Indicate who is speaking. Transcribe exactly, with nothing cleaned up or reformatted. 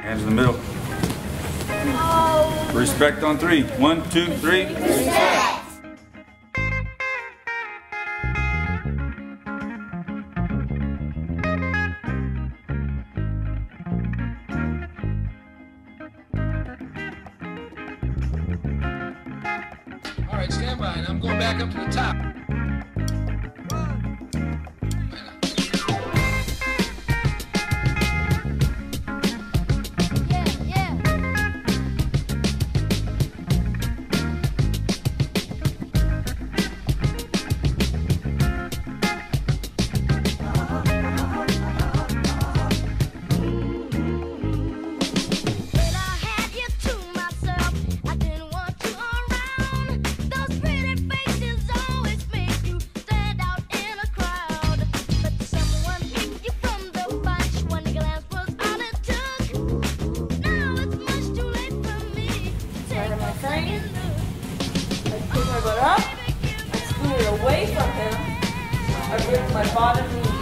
Speaker 1: Hands in the middle.
Speaker 2: Oh.
Speaker 1: Respect on three. One, two, three. Respect.
Speaker 3: All right, stand by, and I'm going back up to the top.
Speaker 2: I pick my butt up, I scoot it away from him, I bring my bottom knee